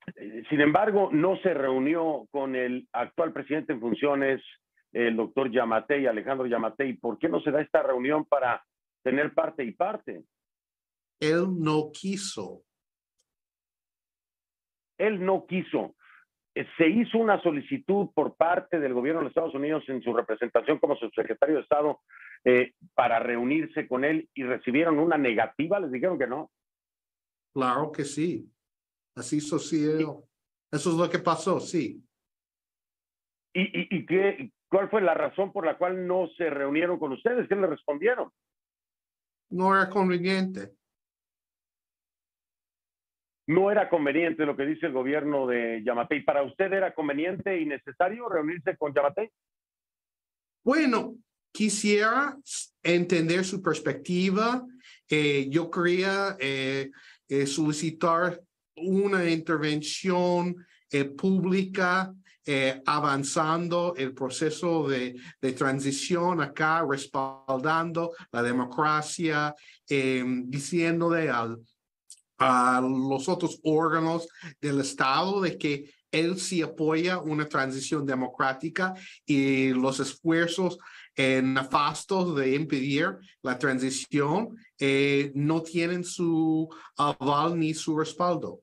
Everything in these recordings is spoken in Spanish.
Sin embargo, no se reunió con el actual presidente en funciones, el doctor Yamatei, Alejandro Yamatei. ¿Por qué no se da esta reunión para tener parte y parte? Él no quiso. Él no quiso. Se hizo una solicitud por parte del gobierno de los Estados Unidos en su representación como subsecretario de Estado para reunirse con él y recibieron una negativa. Les dijeron que no. Claro que sí. Así sucedió. Eso es lo que pasó, sí. ¿Cuál fue la razón por la cual no se reunieron con ustedes? ¿Qué le respondieron? No era conveniente. No era conveniente lo que dice el gobierno de Yamatei. ¿Para usted era conveniente y necesario reunirse con Yamatei? Bueno, quisiera entender su perspectiva. Yo quería solicitar una intervención pública avanzando el proceso de transición acá, respaldando la democracia, diciéndole a los otros órganos del Estado de que él sí apoya una transición democrática y los esfuerzos nefastos de impedir la transición no tienen su aval ni su respaldo.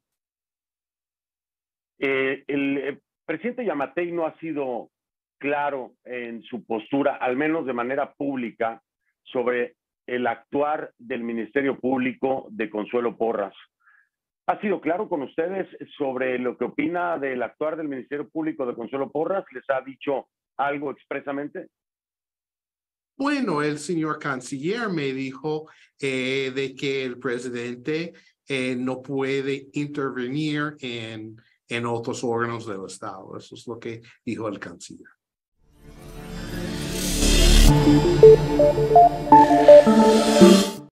El presidente Yamatei no ha sido claro en su postura, al menos de manera pública, sobre el actuar del Ministerio Público de Consuelo Porras. ¿Ha sido claro con ustedes sobre lo que opina del actuar del Ministerio Público de Consuelo Porras? ¿Les ha dicho algo expresamente? Bueno, el señor canciller me dijo de que el presidente no puede intervenir en otros órganos del Estado. Eso es lo que dijo el canciller.